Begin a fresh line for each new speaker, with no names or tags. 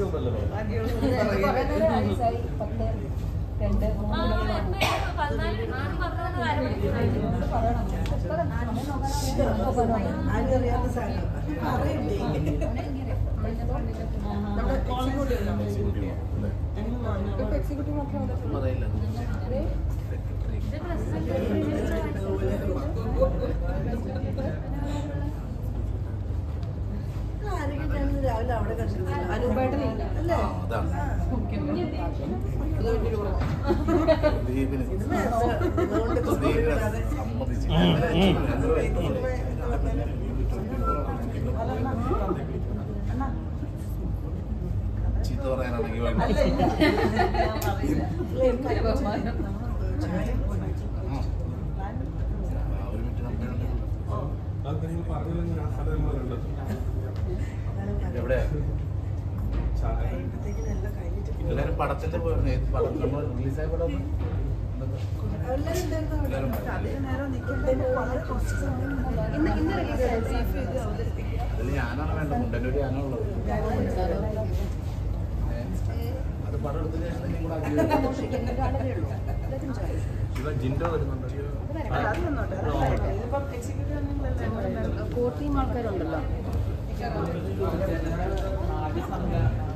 രാവിലെ അവിടെ കണ്ടില്ല അനുപേട്ടനില്ല അല്ലേ
ചീത്ത പറയാനാണെങ്കിൽ വേണ്ട എവിടെ എല്ലാരും പടത്തിന്റെ പടം നമ്മൾ റിലീസായ പടം അതിൽ ഞാനാണ് വേണ്ട മുണ്ടൻ്റെ ഒരു ഞാനുള്ളത് അത് പടം എടുത്തതിന് ശേഷം നിങ്ങൾ കൂടെ ജിൻഡോ വരുന്നുണ്ട്
കോട്ടയം ആൾക്കാരുണ്ടല്ലോ